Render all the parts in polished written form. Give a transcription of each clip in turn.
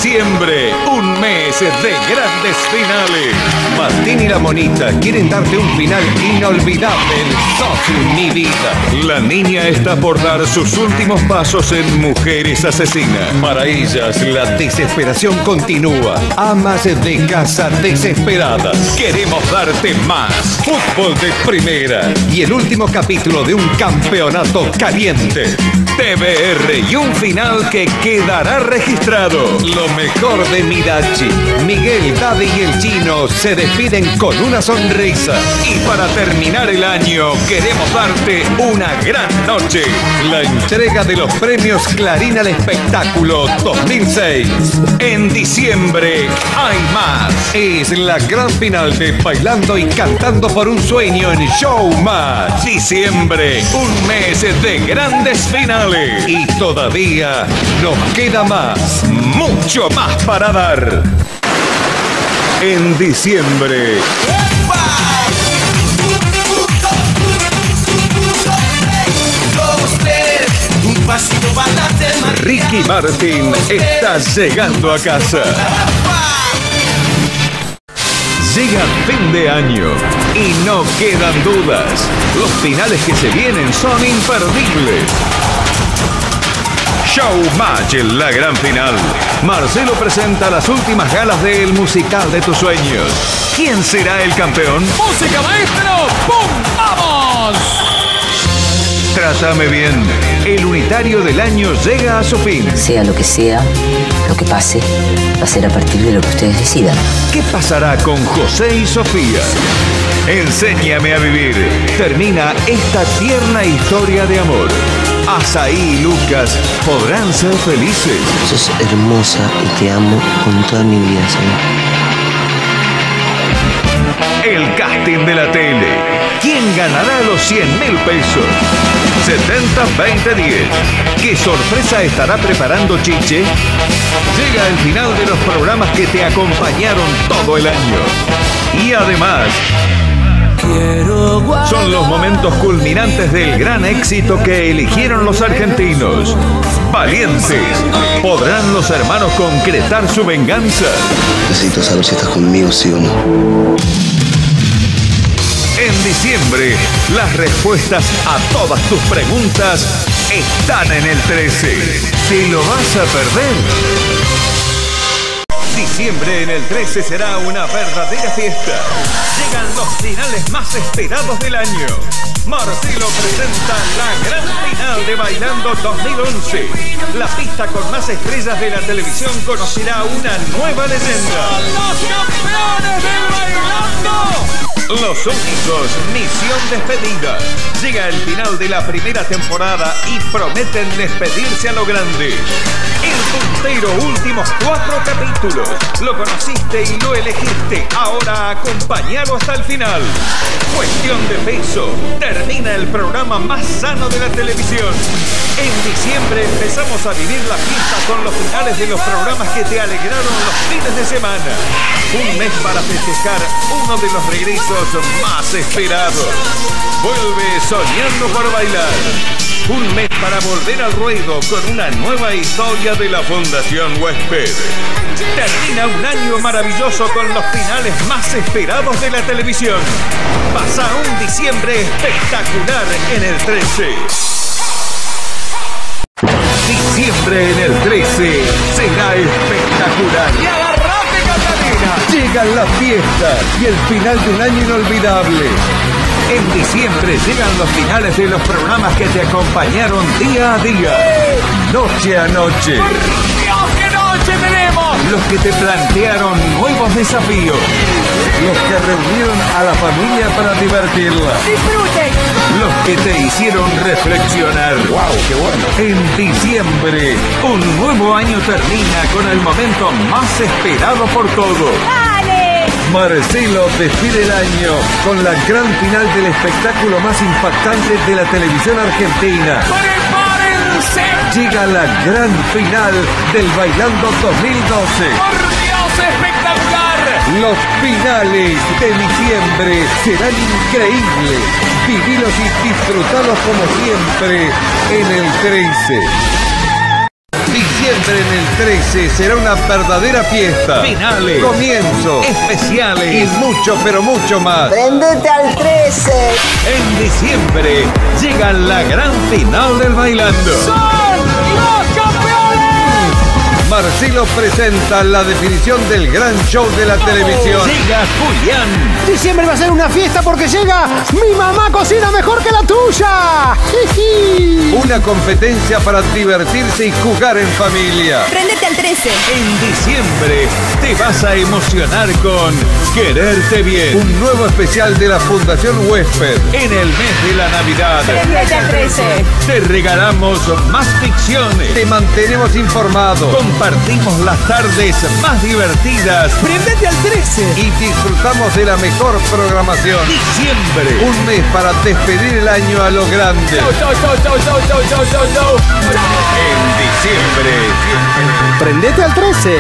diciembre, un mes de grandes finales. Martín y la Monita quieren darte un final inolvidable en Sos mi vida. La niña está por dar sus últimos pasos en Mujeres Asesinas. Para ellas, la desesperación continúa. Amas de casa desesperadas. Queremos darte más fútbol de primera Y el último capítulo de un campeonato caliente. TBR y un final que quedará registrado. Lo mejor de Midachi. Miguel, Daddy y el Chino se despiden con una sonrisa. Y para terminar el año, queremos darte una gran noche. La entrega de los premios Clarín al Espectáculo 2006. En diciembre hay más. Es la gran final de Bailando y Cantando por un Sueño en Showmatch. Diciembre, un mes de grandes finales. Y todavía nos queda más. Mucho más para dar. En diciembre. Ricky Martin está llegando a casa. Llega fin de año y no quedan dudas. Los finales que se vienen son imperdibles. Showmatch, la gran final. Marcelo presenta las últimas galas del musical de tus sueños. ¿Quién será el campeón? ¡Música, maestro! ¡Pum! ¡Vamos! Trátame bien. El unitario del año llega a su fin. Sea lo que pase, va a ser a partir de lo que ustedes decidan. ¿Qué pasará con José y Sofía? Enséñame a vivir. Termina esta tierna historia de amor. Azaí y Lucas podrán ser felices. Sos hermosa y te amo con toda mi vida, señor. El casting de la tele. ¿Quién ganará los 100.000 pesos? 70-20-10. ¿Qué sorpresa estará preparando Chiche? Llega el final de los programas que te acompañaron todo el año. Y además, son los momentos culminantes del gran éxito que eligieron los argentinos. Valientes. ¿Podrán los hermanos concretar su venganza? Necesito saber si estás conmigo, sí o no. En diciembre, las respuestas a todas tus preguntas están en el 13. ¿Te lo vas a perder? Diciembre en el 13 será una verdadera fiesta. Llegan los finales más esperados del año. Marcelo presenta la gran final de Bailando 2011. La pista con más estrellas de la televisión conocerá una nueva leyenda. ¡Los campeones del Bailando! Los únicos, misión despedida. Llega el final de la primera temporada y prometen despedirse a lo grande. El puntero, últimos 4 capítulos. Lo conociste y lo elegiste. Ahora acompáñalo hasta el final. Cuestión de peso. Termina el programa más sano de la televisión. En diciembre empezamos a vivir la fiesta con los finales de los programas que te alegraron los fines de semana. Un mes para festejar uno de los regresos más esperados. Vuelve soñando por bailar. Un mes para volver al ruedo con una nueva historia de la Fundación Huésped. Termina un año maravilloso con los finales más esperados de la televisión. Pasa un diciembre espectacular en el 13. Diciembre en el 13 será espectacular. ¡Y agarrate, Catalina! Llegan las fiestas y el final de un año inolvidable. En diciembre llegan los finales de los programas que te acompañaron día a día, noche a noche. ¡Dios, qué noche tenemos! Los que te plantearon nuevos desafíos. Los que reunieron a la familia para divertirla. ¡Disfruten! Los que te hicieron reflexionar. ¡Wow, qué bueno! En diciembre, un nuevo año termina con el momento más esperado por todos. Marcelo despide el año con la gran final del espectáculo más impactante de la televisión argentina. ¡Prepárense! Llega la gran final del Bailando 2012. ¡Por Dios, espectacular! Los finales de diciembre serán increíbles. Vivilos y disfrutalos como siempre en el 13. Diciembre en el 13 será una verdadera fiesta. Finales, Comienzos especiales y mucho, pero mucho más. ¡Prendete al 13! En diciembre llega la gran final del Bailando. ¡Son los campeones! Marcelo presenta la definición del gran show de la televisión. Llega Julián. Diciembre va a ser una fiesta porque llega Mi Mamá Cocina Mejor que la Tuya. Una competencia para divertirse y jugar en familia. Préndete al 13. En diciembre te vas a emocionar con Quererte Bien. Un nuevo especial de la Fundación Huésped. En el mes de la Navidad Préndete al 13. te regalamos más ficciones. Te mantenemos informado Compartimos las tardes más divertidas. Prendete al 13. y disfrutamos de la mejor programación. Diciembre. Un mes para despedir el año a lo grande. En diciembre. Prendete al 13.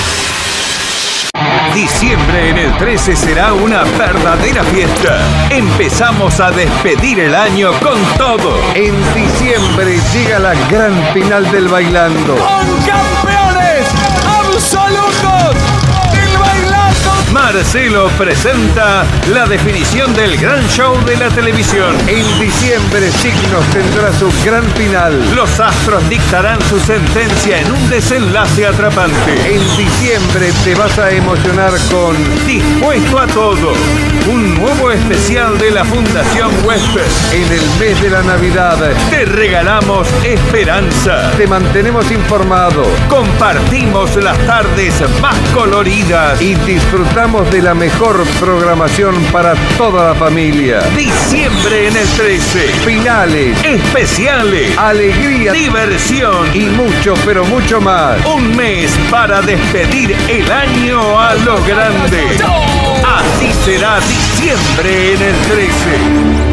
Diciembre en el 13 será una verdadera fiesta. Empezamos a despedir el año con todo. En diciembre llega la gran final del Bailando. ¡Son campeones absolutos del Bailando! Marcelo presenta la definición del gran show de la televisión. En diciembre Signos tendrá su gran final. Los astros dictarán su sentencia en un desenlace atrapante. En diciembre te vas a emocionar con Dispuesto a todo. Un nuevo especial de la Fundación Huésped. En el mes de la Navidad. Te regalamos esperanza. Te mantenemos informado Compartimos las tardes más coloridas. y disfrutamos de la mejor programación para toda la familia. Diciembre en el 13. Finales, Especiales. alegría Diversión. y mucho, pero mucho más. Un mes para despedir el año a lo grande. Así será diciembre en el 13.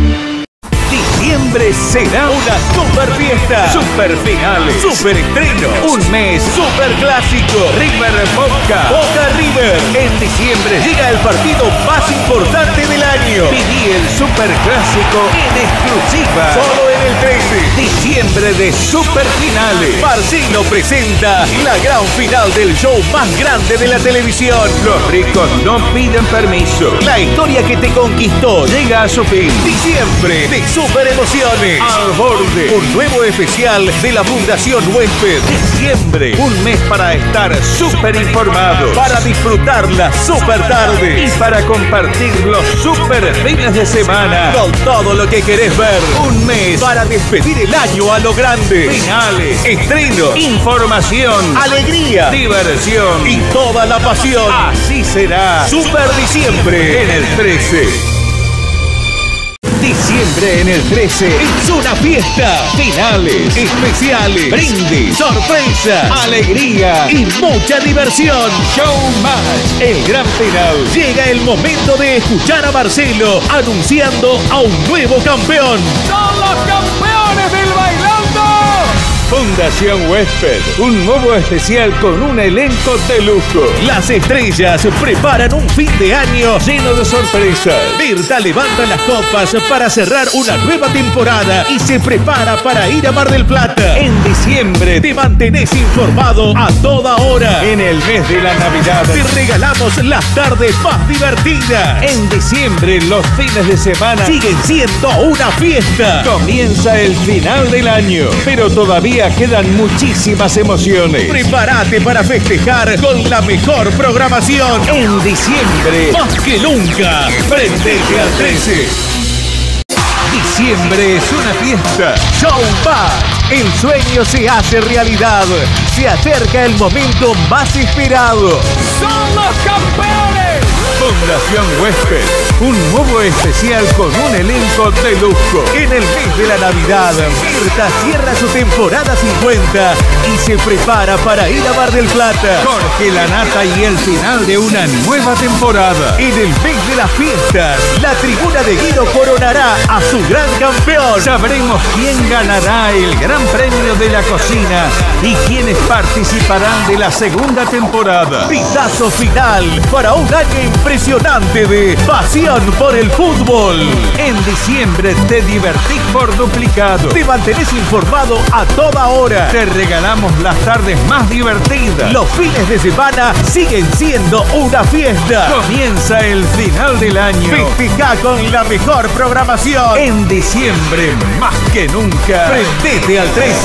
Diciembre será una super fiesta, super finales, super estreno, un mes super clásico. River Boca, Boca River. En diciembre llega el partido más importante del año. Viví el super clásico en exclusiva, solo en el 13. Diciembre de super finales. Marcelo presenta la gran final del show más grande de la televisión. Los ricos no piden permiso. La historia que te conquistó llega a su fin. Diciembre de super emociones. Al borde. Un nuevo especial de la Fundación Huésped. Diciembre. Un mes para estar súper informado. Para disfrutar la super tarde. Y para compartir los super fines de semana. Con todo lo que querés ver. Un mes para despedir el año a lo grande. Finales. Estreno. Información. Alegría. Diversión. Y toda la pasión. Así será. Super Diciembre en el 13. Diciembre en el 13 es una fiesta. Finales, especiales, brindis, sorpresa, alegría y mucha diversión. Show más. El gran final. Llega el momento de escuchar a Marcelo anunciando a un nuevo campeón. ¡Son los campeones del Bailando! Fundación Huésped, un nuevo especial con un elenco de lujo. Las estrellas preparan un fin de año lleno de sorpresas. Birta levanta las copas para cerrar una nueva temporada y se prepara para ir a Mar del Plata. En diciembre te mantenés informado a toda hora. En el mes de la Navidad te regalamos las tardes más divertidas. En diciembre los fines de semana siguen siendo una fiesta. Comienza el final del año, pero todavía quedan muchísimas emociones. Prepárate para festejar con la mejor programación. En diciembre, más que nunca, prendete al 13. Diciembre es una fiesta. Show más. El sueño se hace realidad. Se acerca el momento más esperado. ¡Son los campeones! Fundación Huésped, un nuevo especial con un elenco de lujo. En el mes de la Navidad, Birta cierra su temporada 50 y se prepara para ir a Mar del Plata. Jorge Lanata y el final de una nueva temporada. En el mes de las fiestas, la tribuna de Guido coronará a su gran campeón. Sabremos quién ganará el gran premio de la cocina y quiénes participarán de la segunda temporada. Pitazo final para un año impresionante impresionante de pasión por el fútbol. En diciembre te divertís por duplicado. Te mantenés informado a toda hora. Te regalamos las tardes más divertidas. Los fines de semana siguen siendo una fiesta. Comienza el final del año. Festeja con la mejor programación. En diciembre, más que nunca, prendete al 13.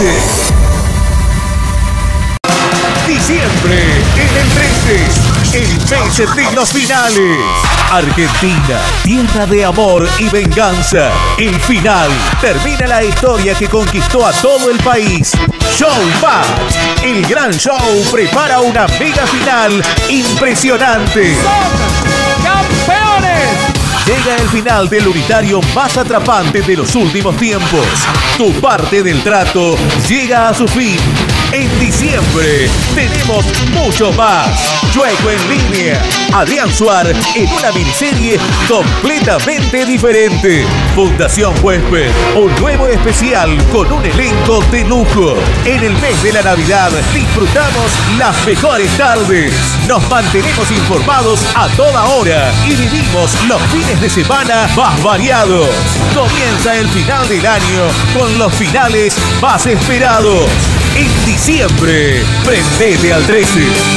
Diciembre en el 13, el mes de los finales. Argentina, tierra de amor y venganza. El final termina la historia que conquistó a todo el país. Showmatch, el gran show, prepara una mega final impresionante. ¡Son campeones! Llega el final del unitario más atrapante de los últimos tiempos. Tu parte del trato llega a su fin. En diciembre tenemos mucho más. Chueco en línea. Adrián Suárez en una miniserie completamente diferente. Fundación Huésped, un nuevo especial con un elenco de lujo. En el mes de la Navidad disfrutamos las mejores tardes. Nos mantenemos informados a toda hora y vivimos los fines de semana más variados. Comienza el final del año con los finales más esperados. En diciembre, prendete al 13.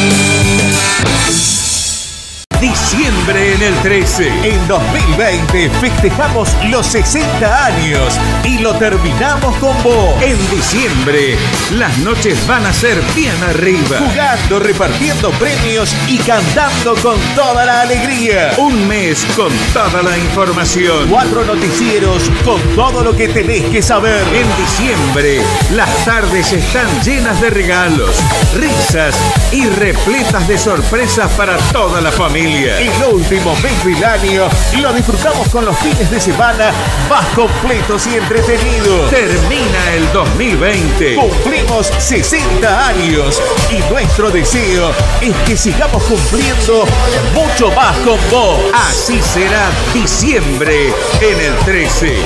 Diciembre en el 13. En 2020 festejamos los 60 años y lo terminamos con vos. En diciembre, las noches van a ser bien arriba. Jugando, repartiendo premios y cantando con toda la alegría. Un mes con toda la información. 4 noticieros con todo lo que tenés que saber. En diciembre, las tardes están llenas de regalos, risas y repletas de sorpresas para toda la familia. El último mes del año lo disfrutamos con los fines de semana más completos y entretenidos. Termina el 2020. Cumplimos 60 años y nuestro deseo es que sigamos cumpliendo mucho más con vos. Así será diciembre en el 13.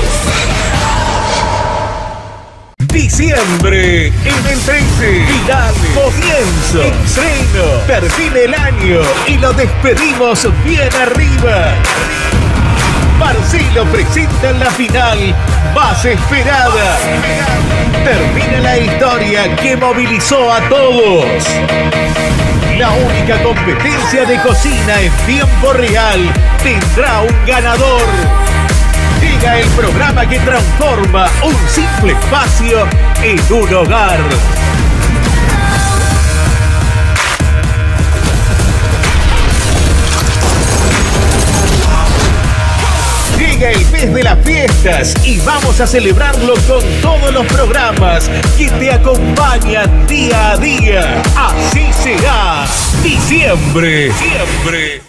Diciembre en el 13. Final, comienzo, estreno, termina el año y lo despedimos bien arriba. Marcelo presenta la final más esperada. Termina la historia que movilizó a todos. La única competencia de cocina en tiempo real tendrá un ganador. Llega el programa que transforma un simple espacio en un hogar. Llega el mes de las fiestas y vamos a celebrarlo con todos los programas que te acompañan día a día. Así será diciembre. Siempre.